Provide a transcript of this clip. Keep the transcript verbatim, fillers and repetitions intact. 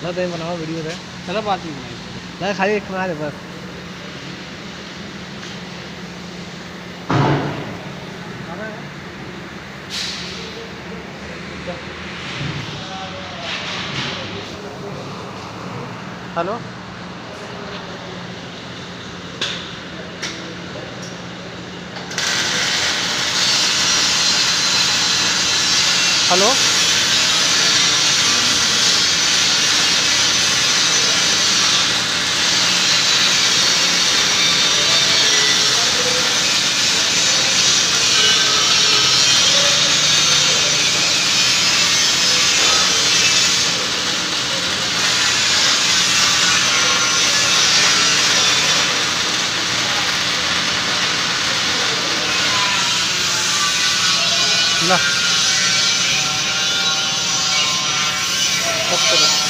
ना तो बनाओ वीडियो है। चलो बात नहीं बनाई ना खाली एक बना दे बस। हेलो हेलो ला